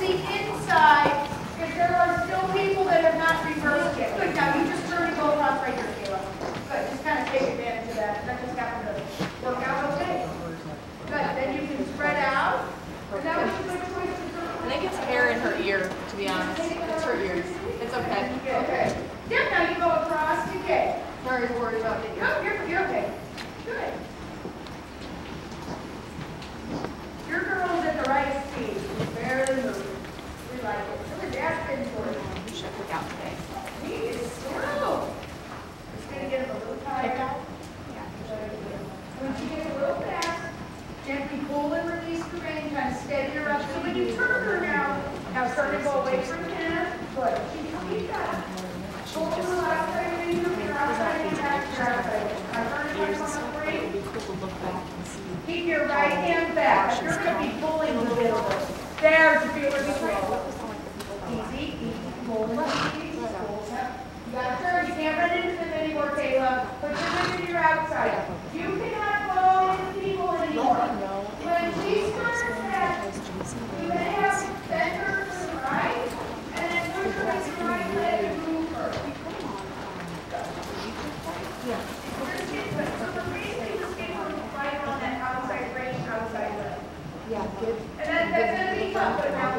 the inside, if there are still people that have not reversed yet. Good, now you just turn and go across right here, Kayla. Good, just kind of take advantage of that. That just happened to work out okay. Good, then you can spread out. And that was a good choice to turn. I think it's hair in her ear, to be honest. It's her ears. It's okay. Okay. Yeah, now you go across to Kay. Sorry to worry about it. No, you're okay. Good. Your girl's at the right speed. Barely moving. We like it. So the dad's been for it. You should pick out today. He is slow. Just gonna get him a little tired. Pick out? When she gets a little fast, gently pull and release the rein, kind of steady her up. So when you turn her now start to go away from him. Good. Keep that. Pull to the left side of you, your outside and back to your outside. Keep your right hand back. You're going to be pulling a little bit. There, to feel really slow. Easy, easy. Pull and release. You got to turn. You can't run into them anymore, Kayla. Put your foot to your outside. You cannot go into people anymore. When she starts that, you have to bend her to the right, and then push her to the right leg and move her. Yeah. So the reason you just get right on that outside range, outside leg. Yeah, good. And that's going to be tough, but now